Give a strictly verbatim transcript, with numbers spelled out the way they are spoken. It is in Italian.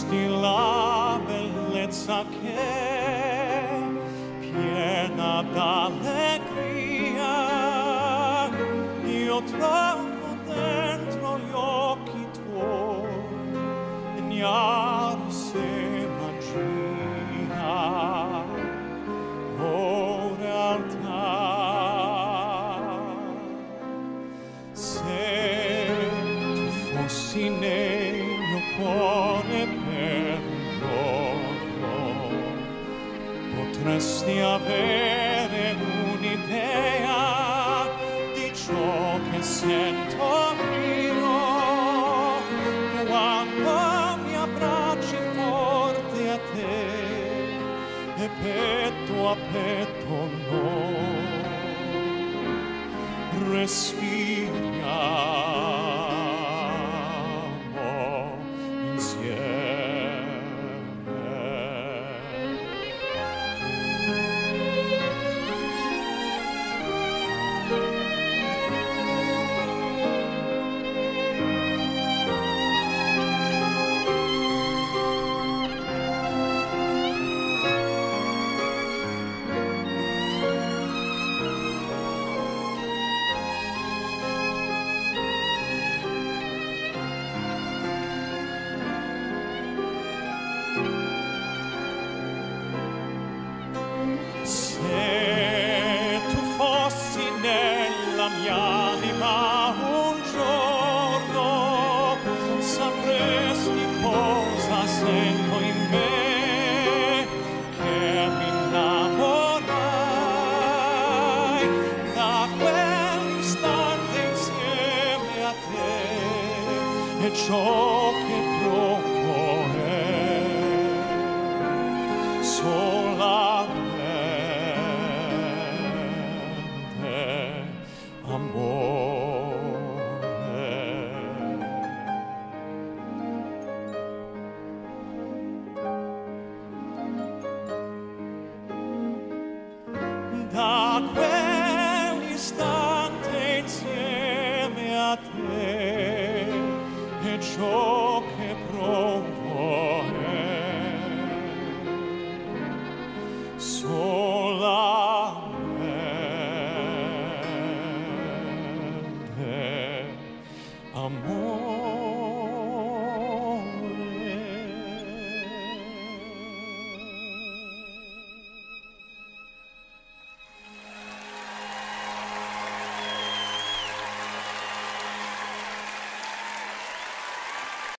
potresti la bellezza che piena d'allegria io trovo dentro gli occhi tuoi e ignaro se magia o realtà. Se tu fossi nel mio cuore per un giorno, potresti avere un'idea di ciò che sento io quando mi abbracci forte a te e petto a petto noi respiriamo insieme. Se tu fossi nella mia anima un giorno, sapresti cosa sento in me, che mi innamorai da quell'istante insieme a te, e ciò che provo è solo